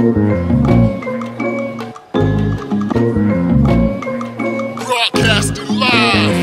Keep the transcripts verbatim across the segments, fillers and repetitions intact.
Broadcasting live.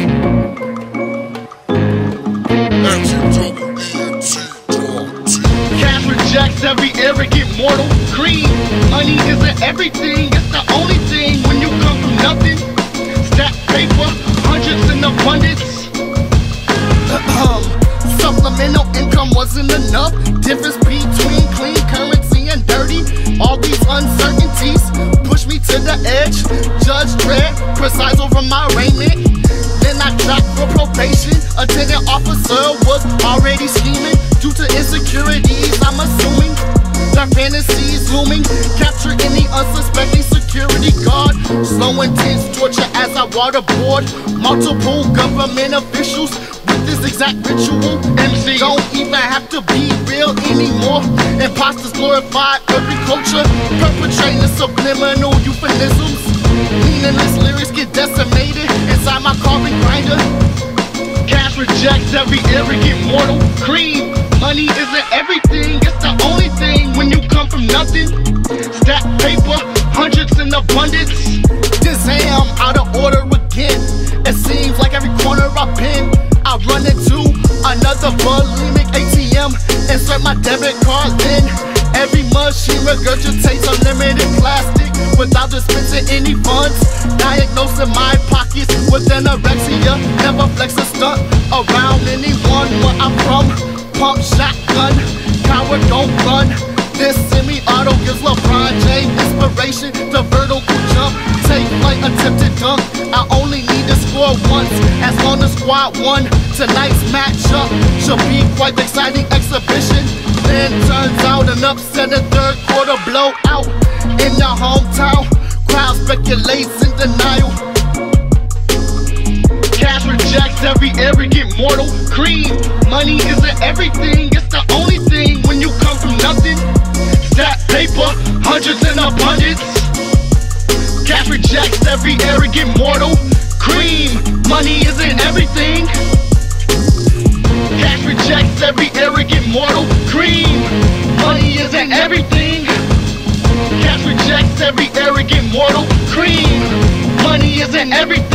Cash rejects every arrogant mortal creed. Money isn't everything, it's the only thing when you come from nothing. Stack paper, hundreds in abundance. Um, supplemental income wasn't enough. Difference between clean currency and dirty. All these uncertainties push me to the edge. Judge Dredd presides over my arraignment. Then I dropped for probation. Attendant officer was already scheming. Due to insecurities, I'm assuming their fantasies looming. Capture any unsuspecting security guard. Slow intense torture as I waterboard multiple government officials with this exact ritual. M C don't even have to be real anymore. Imposters glorify every culture, perpetrating subliminal euphemisms. Meaningless lyrics get decimated inside my carbon grinder. Cash rejects every arrogant mortal creed. Money isn't everything, it's the only thing when you come from nothing. Stack paper, hundreds in abundance. This am out of order again. It seems like every corner I've been, I run into another bulimic A T M. Insert my debit card in. Every machine regurgitates unlimited plastic without dispensing any funds. Diagnosing my pockets with anorexia. Never flex a stunt around anyone where I'm from. Pump shotgun, coward don't run. This semi-auto gives LeBron James inspiration to vertical jump. Take flight, attempted dunk. I only need to score once, as long as squad won. Tonight's matchup should be quite the exciting exhibition. Then turns out an upset and third quarter blowout in your hometown. Crowd speculates in denial. Cash rejects every arrogant mortal creed. Money isn't everything, it's the only thing when you come from nothing. Stack paper, hundreds in abundance. Cash rejects every arrogant mortal creed. Money isn't everything. Cash rejects every arrogant mortal creed. Money isn't everything. Cash rejects every arrogant mortal creed. Money isn't everything.